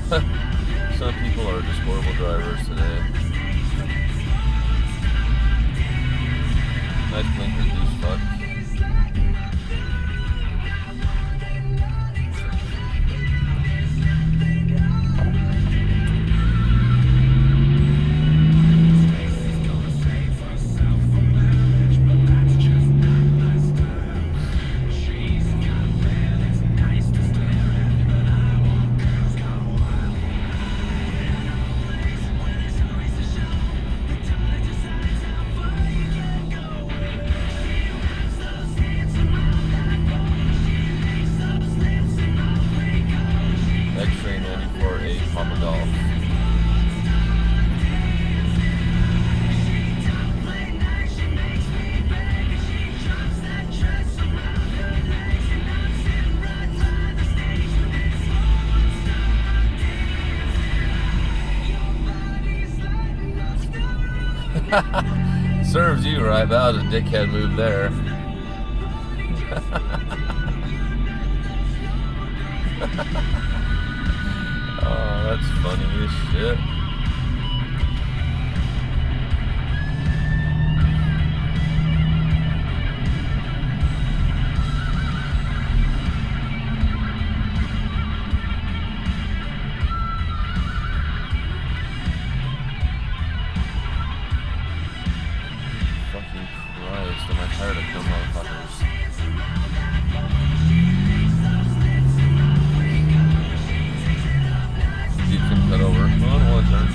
Some people are just horrible drivers today. Nice blinker, douche fuck. X-ray 94A Papa Golf. Serves you right. That was a dickhead move there. Oh, that's funny as shit. Fucking Christ, am I tired of dumb motherfuckers. You can cut over. Well, I don't want to turn.